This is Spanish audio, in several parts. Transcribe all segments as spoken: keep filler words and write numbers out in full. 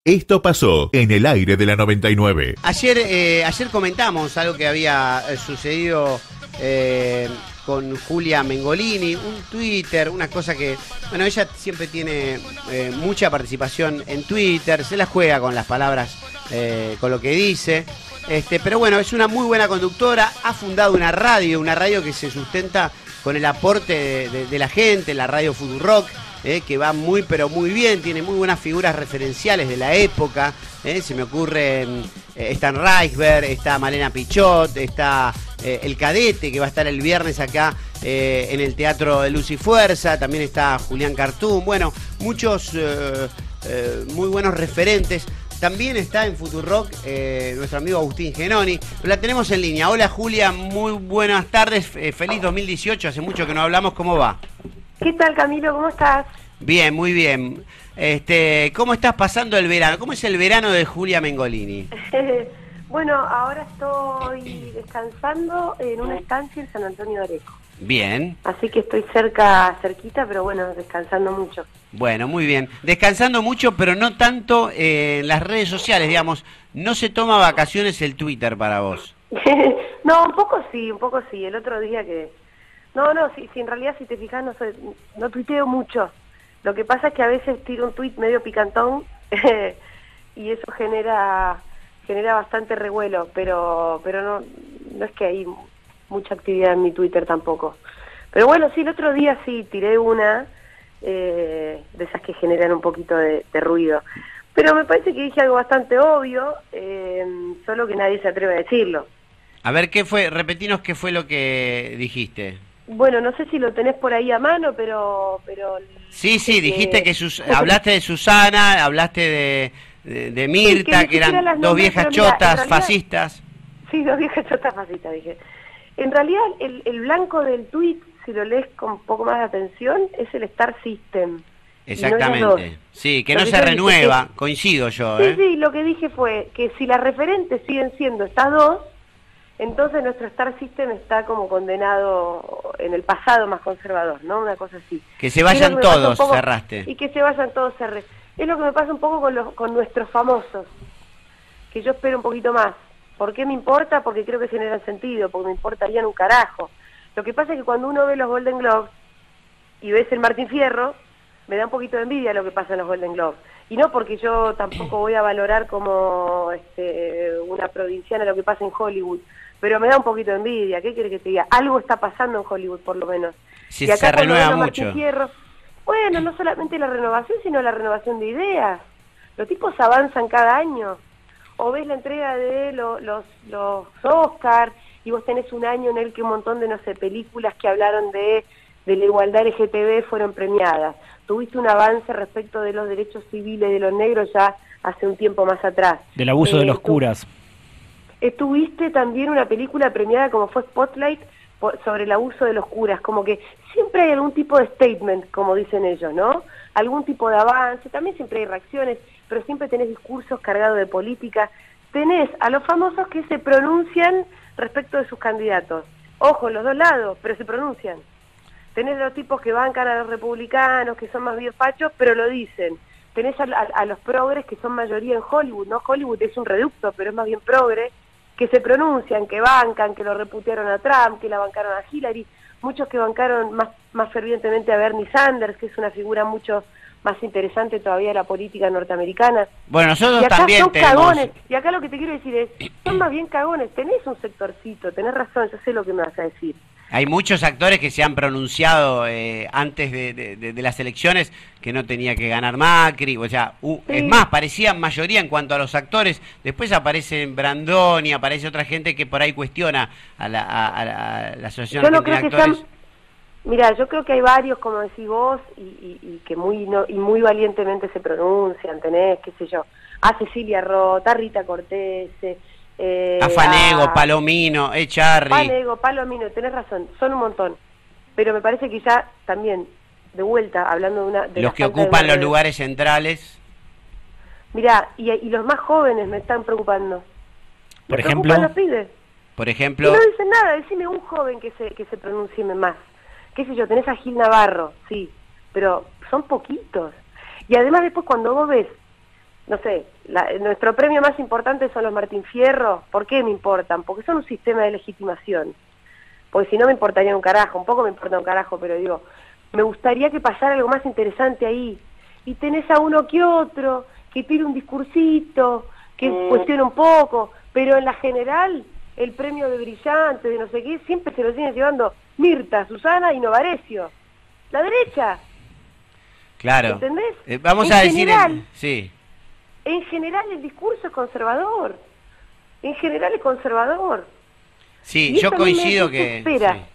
Esto pasó en el aire de la noventa y nueve. Ayer, eh, ayer comentamos algo que había eh, sucedido eh, con Julia Mengolini, un Twitter, una cosa que, bueno, ella siempre tiene eh, mucha participación en Twitter, se la juega con las palabras, eh, con lo que dice, este, pero bueno, es una muy buena conductora, ha fundado una radio, una radio que se sustenta con el aporte de, de, de la gente, la radio Futurock. Eh, que va muy pero muy bien, tiene muy buenas figuras referenciales de la época, eh, se me ocurre, eh, está Reichberg, está Malena Pichot, está eh, El Cadete, que va a estar el viernes acá eh, en el Teatro de Luz y Fuerza, también está Julián Cartoon, bueno, muchos eh, eh, muy buenos referentes. También está en Futurock eh, nuestro amigo Agustín Genoni, la tenemos en línea. Hola Julia, muy buenas tardes, eh, feliz dos mil dieciocho, hace mucho que no hablamos, ¿cómo va? ¿Qué tal, Camilo? ¿Cómo estás? Bien, muy bien. Este, ¿cómo estás pasando el verano? ¿Cómo es el verano de Julia Mengolini? Bueno, ahora estoy descansando en una estancia en San Antonio de Areco. Bien. Así que estoy cerca, cerquita, pero bueno, descansando mucho. Bueno, muy bien. Descansando mucho, pero no tanto eh, en las redes sociales, digamos. No se toma vacaciones el Twitter para vos. No, un poco sí, un poco sí. El otro día que... No, no, si, si en realidad si te fijas no, soy, no tuiteo mucho. Lo que pasa es que a veces tiro un tuit medio picantón y eso genera genera bastante revuelo, pero pero no, no es que hay mucha actividad en mi Twitter tampoco. Pero bueno, sí, el otro día sí tiré una eh, de esas que generan un poquito de, de ruido. Pero me parece que dije algo bastante obvio, eh, solo que nadie se atreve a decirlo. A ver, ¿qué fue? Repetinos qué fue lo que dijiste. Bueno, no sé si lo tenés por ahí a mano, pero... pero sí, sí, dijiste que sus, hablaste de Susana, hablaste de, de, de Mirta, sí, que, que eran dos nombres, viejas chotas, mira, realidad, fascistas. Sí, dos viejas chotas fascistas, dije. En realidad, el, el blanco del tuit, si lo lees con un poco más de atención, es el Star System. Exactamente, no sí, que lo no que se renueva, que, coincido yo. Sí, ¿eh? sí, lo que dije fue que si las referentes siguen siendo estas dos, entonces nuestro Star System está como condenado en el pasado más conservador, ¿no? Una cosa así. Que se vayan todos, poco, cerraste. Y que se vayan todos, cerré. Es lo que me pasa un poco con, los, con nuestros famosos, que yo espero un poquito más. ¿Por qué me importa? Porque creo que generan sentido, porque me importarían un carajo. Lo que pasa es que cuando uno ve los Golden Globes y ves el Martín Fierro, me da un poquito de envidia lo que pasa en los Golden Globes. Y no porque yo tampoco voy a valorar como este, una provinciana lo que pasa en Hollywood, pero me da un poquito de envidia. ¿Qué quiere que te diga? Algo está pasando en Hollywood, por lo menos. Si y acá se renueva mucho. Fierro, bueno, no solamente la renovación, sino la renovación de ideas. Los tipos avanzan cada año. O ves la entrega de lo, los, los Oscars, y vos tenés un año en el que un montón de, no sé, películas que hablaron de, de la igualdad L G T B fueron premiadas. Tuviste un avance respecto de los derechos civiles de los negros ya hace un tiempo más atrás. Del abuso eh, de los curas. Tuviste también una película premiada como fue Spotlight por, sobre el abuso de los curas, como que siempre hay algún tipo de statement, como dicen ellos, ¿no? Algún tipo de avance, también siempre hay reacciones, pero siempre tenés discursos cargados de política. Tenés a los famosos que se pronuncian respecto de sus candidatos. Ojo, los dos lados, pero se pronuncian. Tenés a los tipos que bancan a los republicanos, que son más bien fachos, pero lo dicen. Tenés a, a, a los progres que son mayoría en Hollywood, ¿no? Hollywood es un reducto, pero es más bien progre, que se pronuncian, que bancan, que lo reputearon a Trump, que la bancaron a Hillary, muchos que bancaron más, más fervientemente a Bernie Sanders, que es una figura mucho más interesante todavía de la política norteamericana. Bueno, nosotros y acá también son tenemos... cagones, y acá lo que te quiero decir es, son más bien cagones, tenés un sectorcito, tenés razón, yo sé lo que me vas a decir. Hay muchos actores que se han pronunciado eh, antes de, de, de, de las elecciones que no tenía que ganar Macri, o sea, uh, sí. Es más, parecía mayoría en cuanto a los actores, después aparece Brandoni, aparece otra gente que por ahí cuestiona a la, a, a la, a la Asociación yo no Argentina creo de Actores. Que sean... Mira, yo creo que hay varios, como decís vos, y, y, y que muy no, y muy valientemente se pronuncian, tenés, qué sé yo, a Cecilia Roth, a Rita Cortés, eh, a Fanego, a Palomino, Echarri. Fanego, Palomino, tenés razón, son un montón. Pero me parece que ya también, de vuelta, hablando de una... De los que ocupan los lugares centrales. Mirá, y, y los más jóvenes me están preocupando. Por me ejemplo... los pibes. Por ejemplo... Y no dicen nada, decime un joven que se, que se pronuncie más. Qué sé yo, tenés a Gil Navarro, sí, pero son poquitos. Y además después cuando vos ves no sé, la, nuestro premio más importante son los Martín Fierro. ¿Por qué me importan? Porque son un sistema de legitimación. Porque si no me importaría un carajo, un poco me importa un carajo, pero digo, me gustaría que pasara algo más interesante ahí. Y tenés a uno que otro, que tire un discursito, que mm. cuestiona un poco, pero en la general, el premio de brillante, de no sé qué, siempre se lo siguen llevando Mirta, Susana y Novarecio. La derecha. Claro. ¿Entendés? Eh, vamos en a decir... General, el... Sí. En general el discurso es conservador. En general es conservador. Sí, y yo coincido que... Espera. Sí.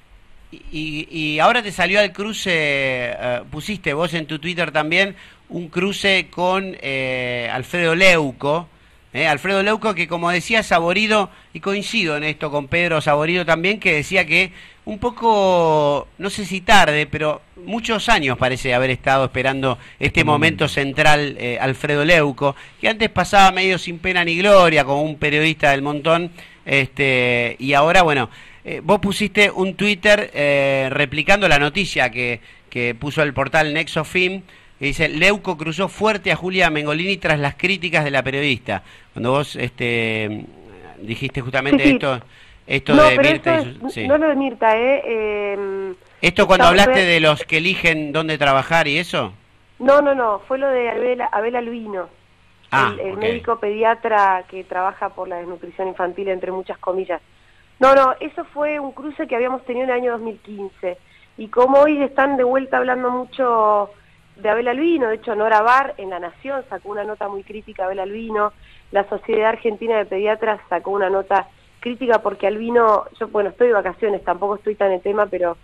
Y, y ahora te salió al cruce, uh, pusiste vos en tu Twitter también, un cruce con eh, Alfredo Leuco, eh, Alfredo Leuco que como decía Saborido, y coincido en esto con Pedro Saborido también, que decía que un poco, no sé si tarde, pero muchos años parece haber estado esperando este momento central eh, Alfredo Leuco, que antes pasaba medio sin pena ni gloria como un periodista del montón, este y ahora bueno... Eh, vos pusiste un Twitter eh, replicando la noticia que, que puso el portal Nexofilm, que dice, Leuco cruzó fuerte a Julia Mengolini tras las críticas de la periodista. Cuando vos este, dijiste justamente sí, sí. esto esto no, de pero Mirta... Esto y es, sí. No lo de Mirta, ¿eh? eh ¿Esto cuando hablaste fue... de los que eligen dónde trabajar y eso? No, no, no, fue lo de Abel, Abel Albino, ah, el, el okay. médico pediatra que trabaja por la desnutrición infantil, entre muchas comillas. No, no, eso fue un cruce que habíamos tenido en el año dos mil quince. Y como hoy están de vuelta hablando mucho de Abel Albino, de hecho Nora Bar en La Nación sacó una nota muy crítica a Abel Albino, la Sociedad Argentina de Pediatras sacó una nota crítica porque Albino, yo bueno, estoy de vacaciones, tampoco estoy tan en tema, pero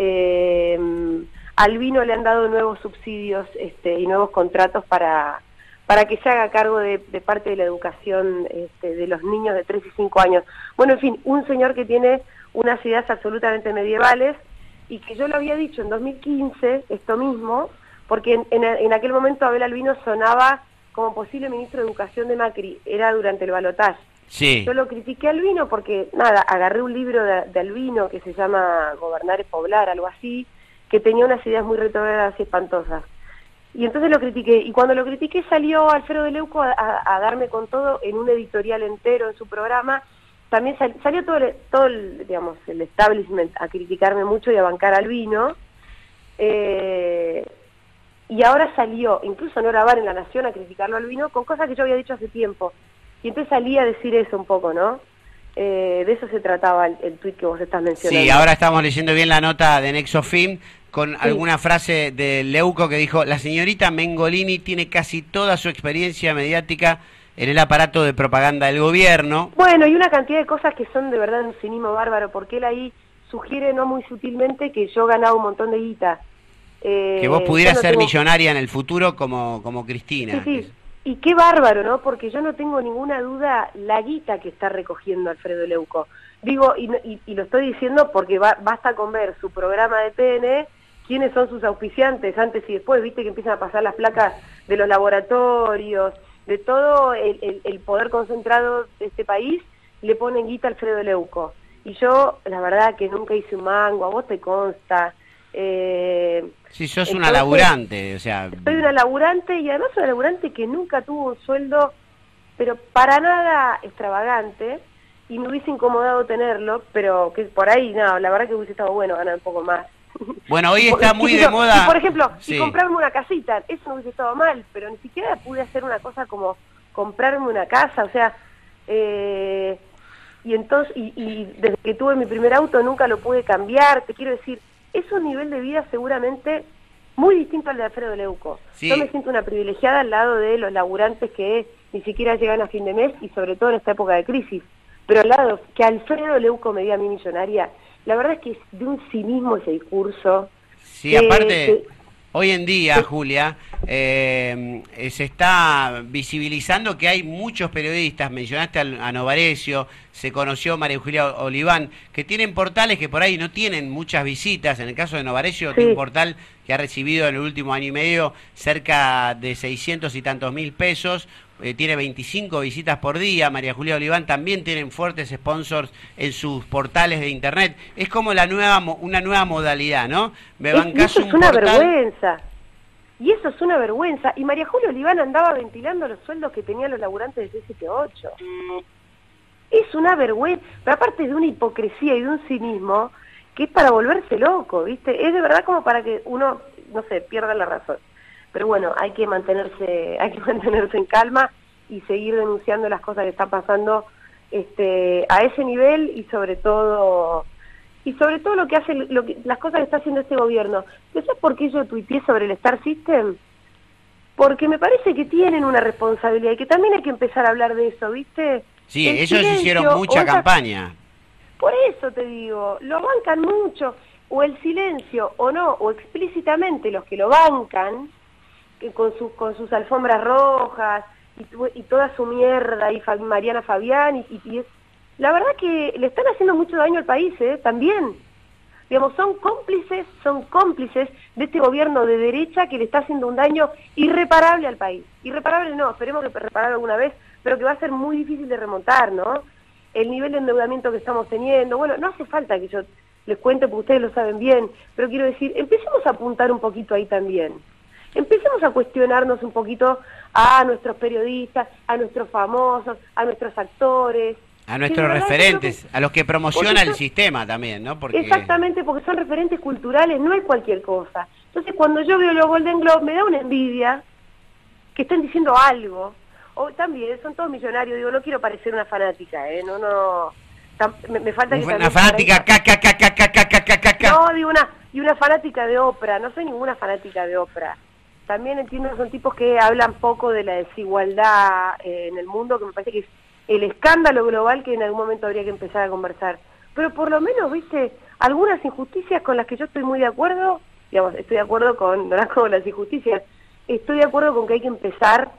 eh, a Albino le han dado nuevos subsidios este, y nuevos contratos para... para que se haga cargo de, de parte de la educación este, de los niños de tres y cinco años. Bueno, en fin, un señor que tiene unas ideas absolutamente medievales y que yo lo había dicho en dos mil quince, esto mismo, porque en, en, en aquel momento Abel Albino sonaba como posible ministro de Educación de Macri, era durante el balotaje. Sí. Yo lo critiqué a Albino porque, nada, agarré un libro de, de Albino que se llama Gobernar es Poblar, algo así, que tenía unas ideas muy retrógradas y espantosas. Y entonces lo critiqué, y cuando lo critiqué salió Alfredo Leuco a, a, a darme con todo en un editorial entero en su programa. También sal, salió todo, el, todo el, digamos, el establishment a criticarme mucho y a bancar al vino. Eh, y ahora salió, incluso Nora Bar en La Nación, a criticarlo al vino con cosas que yo había dicho hace tiempo. Y entonces salí a decir eso un poco, ¿no? Eh, de eso se trataba el, el tuit que vos estás mencionando. Sí, ahora estamos leyendo bien la nota de Nexofilm, con sí. alguna frase de Leuco que dijo, la señorita Mengolini tiene casi toda su experiencia mediática en el aparato de propaganda del gobierno. Bueno, y una cantidad de cosas que son de verdad un cinismo bárbaro, porque él ahí sugiere no muy sutilmente que yo ganaba un montón de guita. Eh, que vos pudieras no ser tengo... millonaria en el futuro como, como Cristina. Sí, sí. Y qué bárbaro, ¿no? Porque yo no tengo ninguna duda la guita que está recogiendo Alfredo Leuco. Digo, y, y, y lo estoy diciendo porque va, basta con ver su programa de T N E, quiénes son sus auspiciantes antes y después, viste que empiezan a pasar las placas de los laboratorios, de todo el, el, el poder concentrado de este país, le ponen guita a Alfredo Leuco. Y yo, la verdad que nunca hice un mango, a vos te consta. Eh, sí, sos una laburante, o sea... Soy una laburante y además una laburante que nunca tuvo un sueldo, pero para nada extravagante, y me hubiese incomodado tenerlo, pero que por ahí, no, la verdad que hubiese estado bueno ganar un poco más. Bueno, hoy está muy de yo, moda... Y por ejemplo, sí. si comprarme una casita, eso no hubiese estado mal, pero ni siquiera pude hacer una cosa como comprarme una casa, o sea... Eh, y entonces y, y desde que tuve mi primer auto nunca lo pude cambiar, te quiero decir... Es un nivel de vida seguramente muy distinto al de Alfredo Leuco. Sí. Yo me siento una privilegiada al lado de los laburantes que ni siquiera llegan a fin de mes y sobre todo en esta época de crisis. Pero al lado, que Alfredo Leuco me diga a mí millonaria, la verdad es que es de un cinismo ese discurso. Sí, que, aparte, que, hoy en día, que, Julia, eh, se está visibilizando que hay muchos periodistas, mencionaste a, a Novarecio, se conoció María Julia Oliván, que tienen portales que por ahí no tienen muchas visitas. En el caso de Novarecio, sí. tiene un portal que ha recibido en el último año y medio cerca de seiscientos y tantos mil pesos, eh, tiene veinticinco visitas por día. María Julia Oliván también tienen fuertes sponsors en sus portales de internet. Es como la nueva una nueva modalidad, ¿no? Me bancás eso un es una portal... vergüenza. Y eso es una vergüenza. Y María Julia Oliván andaba ventilando los sueldos que tenían los laburantes de C setenta y ocho. Es una vergüenza, pero aparte de una hipocresía y de un cinismo que es para volverse loco, ¿viste? Es de verdad como para que uno, no sé, pierda la razón. Pero bueno, hay que mantenerse, hay que mantenerse en calma y seguir denunciando las cosas que están pasando este, a ese nivel y sobre todo y sobre todo lo que hace, lo que, las cosas que está haciendo este gobierno. ¿Sabes por qué yo tuiteé sobre el Star System? Porque me parece que tienen una responsabilidad y que también hay que empezar a hablar de eso, ¿viste? Sí, El ellos silencio, hicieron mucha esa... campaña. Por eso te digo, lo bancan mucho, o el silencio, o no, o explícitamente los que lo bancan, que con, su, con sus alfombras rojas, y, tu, y toda su mierda, y Fa, Mariana Fabián, y, y, y es... La verdad que le están haciendo mucho daño al país, ¿eh? También. Digamos, son cómplices, son cómplices de este gobierno de derecha que le está haciendo un daño irreparable al país. Irreparable no, esperemos que repararlo alguna vez, pero que va a ser muy difícil de remontar, ¿no? El nivel de endeudamiento que estamos teniendo, bueno, no hace falta que yo les cuente porque ustedes lo saben bien, pero quiero decir, empecemos a apuntar un poquito ahí también. Empecemos a cuestionarnos un poquito a nuestros periodistas, a nuestros famosos, a nuestros actores. A nuestros referentes, que... a los que promociona son... el sistema también, ¿no? Porque... Exactamente, porque son referentes culturales, no es cualquier cosa. Entonces, cuando yo veo los Golden Globes, me da una envidia que estén diciendo algo. O también, son todos millonarios, digo, no quiero parecer una fanática, ¿eh? No, no... Me, me falta que una fanática, ca, ca, ca, ca, ca, ca, ca, ca, ca. No, digo, una, y una fanática de ópera, no soy ninguna fanática de ópera. También entiendo que son tipos que hablan poco de la desigualdad eh, en el mundo, que me parece que es el escándalo global que en algún momento habría que empezar a conversar. Pero por lo menos, viste, algunas injusticias con las que yo estoy muy de acuerdo, digamos, estoy de acuerdo con, no con las injusticias, estoy de acuerdo con que hay que empezar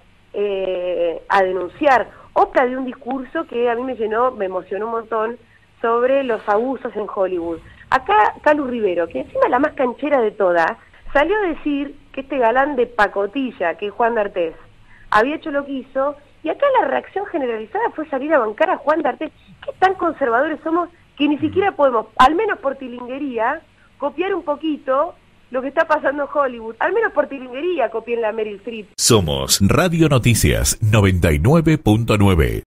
eh, a denunciar. Otra de un discurso que a mí me llenó, me emocionó un montón, sobre los abusos en Hollywood. Acá, Calu Rivero, que encima la más canchera de todas, salió a decir que este galán de pacotilla, que es Juan D'Artés, había hecho lo que hizo. Y acá la reacción generalizada fue salir a bancar a Juan D'Artés. ¿Qué tan conservadores somos que ni siquiera podemos, al menos por tilinguería, copiar un poquito lo que está pasando en Hollywood? Al menos por tilinguería copien la Meryl Streep. Somos Radio Noticias noventa y nueve punto nueve.